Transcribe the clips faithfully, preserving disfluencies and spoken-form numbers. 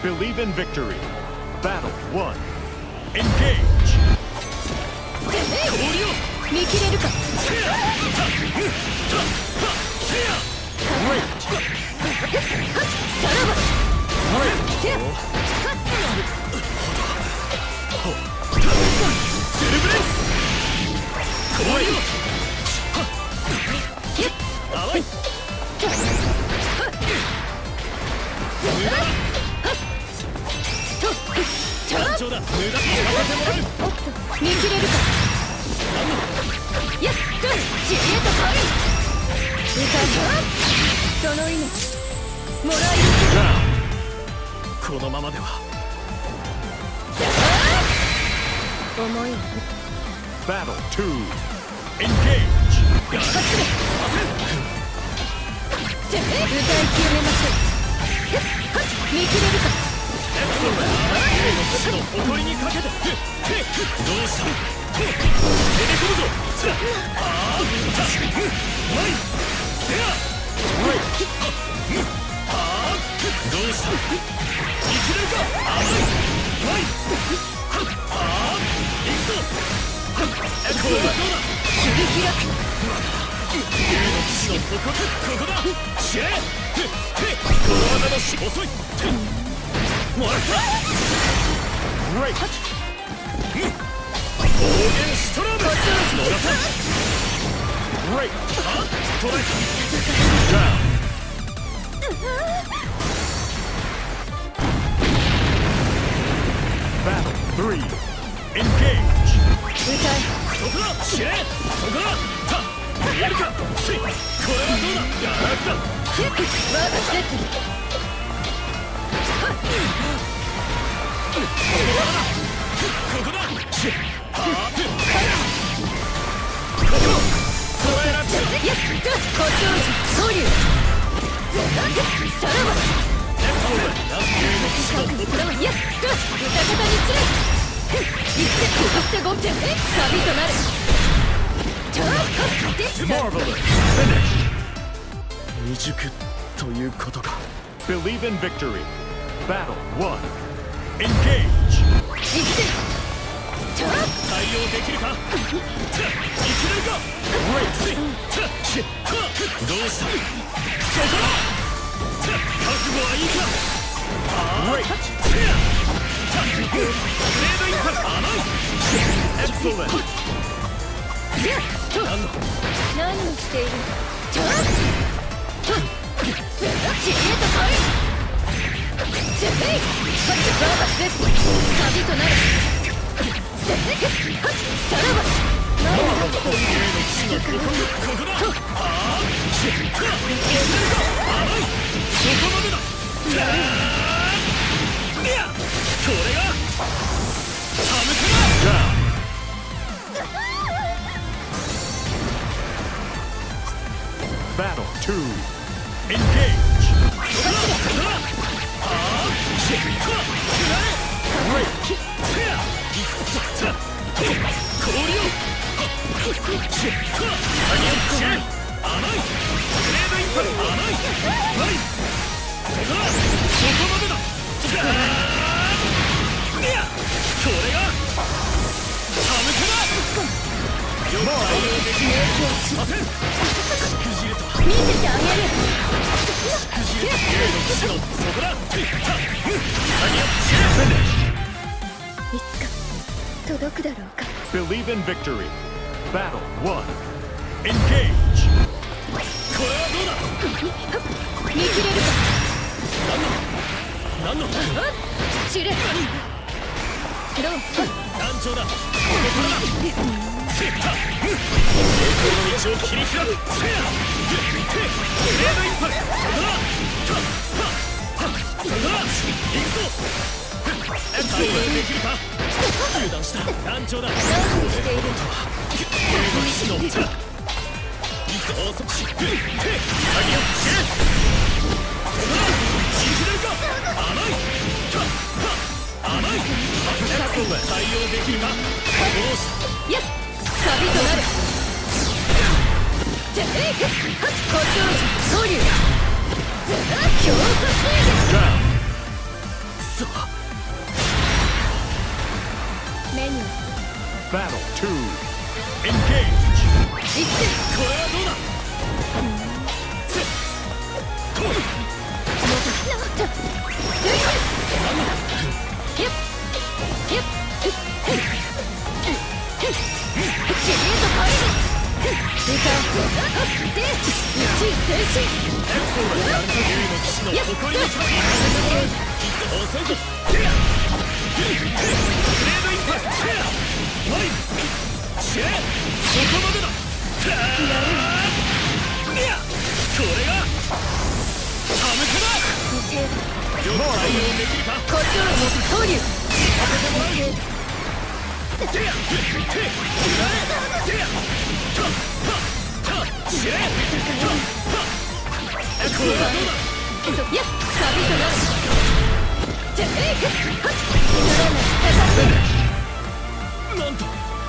Believe in victory. Battle one. Engage. 見切れるか。さらば。見切れるか。やっと知恵と恋。歌その命もらい受け。 このままでは思いを。 Battle two. Engage. 歌い極めましょう。見切れるか。 の誇りにかけてどうした出てくるぞ。ああどうした生きれるか。ああ行くぞ。エコーはどうだ。 切り開く。 竜の騎士の誇りここだ。知れこの技のし遅いもらった。 Great. 暴言ストラム。逃さん。 Great. トライ。 Down. Battle three. Engage. 歌いそこだ。知れそこだ。たやるか。これはどうだ。やられた。 チェック我が説理。 ここだ。 やっと誇張時総流。さらば。やっと歌方につれ。いってこしてごんてんサビとなる。ちょっとで Marvelous. Finish. 未熟ということか。 Believe in victory. Battle one. Engage. いってちょっ対応できるか。生きれるか。 Great. どうした。そこだ。覚悟はいいか。 Great. グレードインパル甘い。 Excellent. と何をしている。ちょっと知恵と恋。ぜひバーバスサビとなる。さらば。何をしている。 ここだ。ああそこまでだ。いやこれが寒くな。 Down. Battle two. Engage. Great. 見せてあげる。いつか届くだろうか。 Believe in victory. Battle one. Engage. これはどうだ。 見切れるか。 何の知れ。どう。 団長だ。ここからだ。成功の道を切り開く。グレードインパル。そこだ。そこだ。行くぞ。対応できるか。油断した。団長だ。 何をしている。 竜の騎士の行くぞ。遅くし。鍵を切れ。そこだ。生きれるか。甘い。甘い。対応できるか。どうした。 やっサビとなる。じゃえい誇張時総流。強化制 Down. そう。 メニュー Battle two. Engage. 実践これはどうだ。せっともずなっついてヒッヒッシリーズファイル歌で一位前進エクソーラやるというの騎士の誇りの勝利。遅いぞ。テアグレードインパクト。テアワイシェそこまでだ。ターいやこれがタムカだ。よく対応できるか。 こっちを投入当ててもらう。テアテアテアタタタシェタタこれはどうだ。 いやサビとなるテイクハッなんと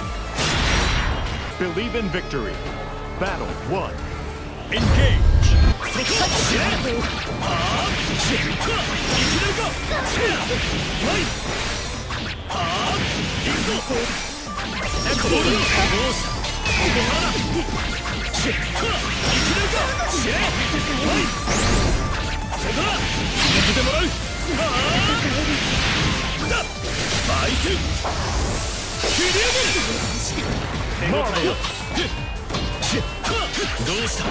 Believe in victory. Battle one. Engage. そこシェはあシェタいけるか。シェワイはあ行くぞ。エコールどうしたここからシェタいけるか。シェワイそこだ行かせてもらう。はあだバイス切り上げる。手応えよ。シェタどうした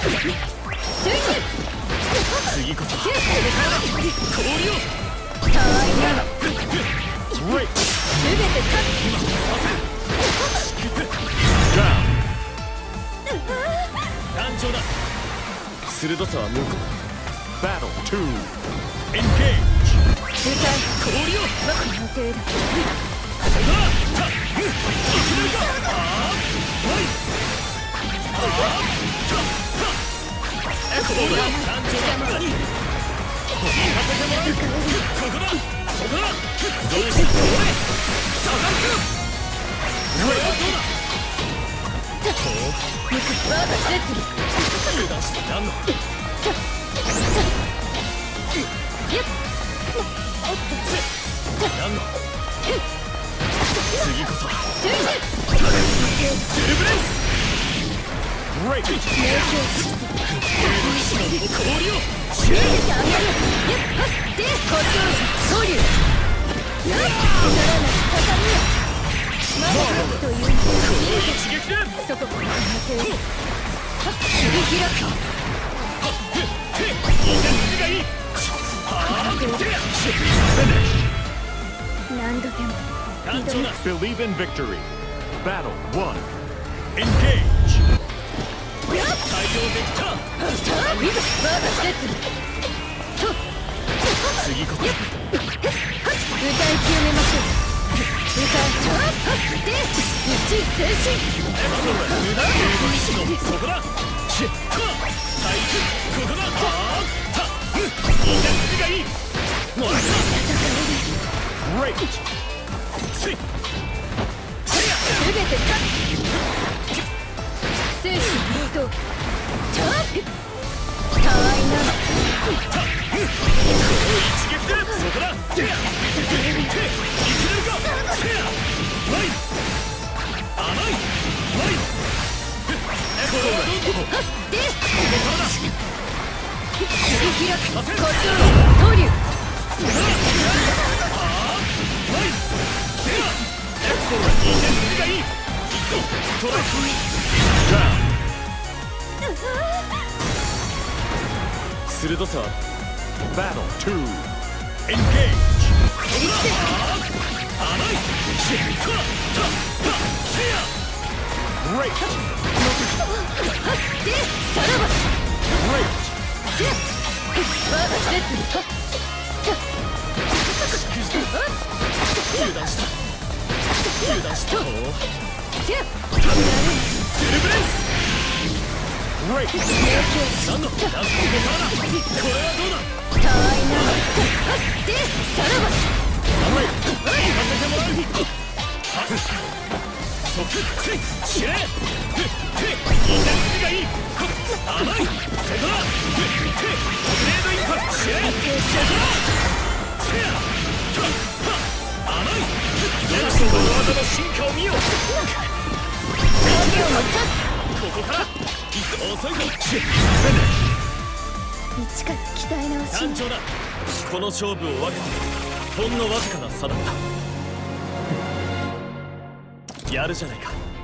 次こそ氷をたわいな Great. すべて勝つ今させ Down. 団長だ。鋭さは向こう。 Battle two. Engage. 歌い氷をこの程度そこだたいけるか。ああはいああたたエコーだ。団長だ。何行かせてもらう。ここだそこだ。どうしてこれ下がるか。これはどうだ。ほう肉バーガーセット油断してなんの。 やっなんの次こそついてデルブレンス Great. 兵士の氷を逃げてあげるやっはっでこっちを投入やっならない畳よまだ勝つというのこの一撃でそここの程度はっ切り開くいいがいい。はあてや Finish. 何度でも団長だ。 Believe in victory. Battle one. Engage. 対応できた。 さあ見ろバーガーセットと次こそ歌い清めましょう歌いちょっで一位前進無駄兵の騎士のそこだ。シェッタ対空ここだ。はあたいいがいい。もらった。 Great. ついすべて勝つ精神とちょったわいなたこの一撃でそこだ。てやていけるか。てやワイ甘いワイエコーだ。 はっでここからだ。 切り開くこっちを投入ワイではエクソーがいいねがいい。行くぞトライ Down. 鋭さは Battle two. Engage. 切り捨て甘いシェッカータタセア Great. はっでさらば Great. せやバーガーセット油断した油断したほうせやデルブレンス Great. 何のここからだ。これはどうだ。 たわいなはっでさらば行かせてもらう。そっちシェーへっへっいいがいい。甘いそこだ。へっグレードインパクトシェーそこだ。 甘いヤクの技の進化を見よう。 影を持ったここから遅いぞ。 一から鍛え直し単調だ。この勝負を分けてほんのわずかな差だった。やるじゃないか。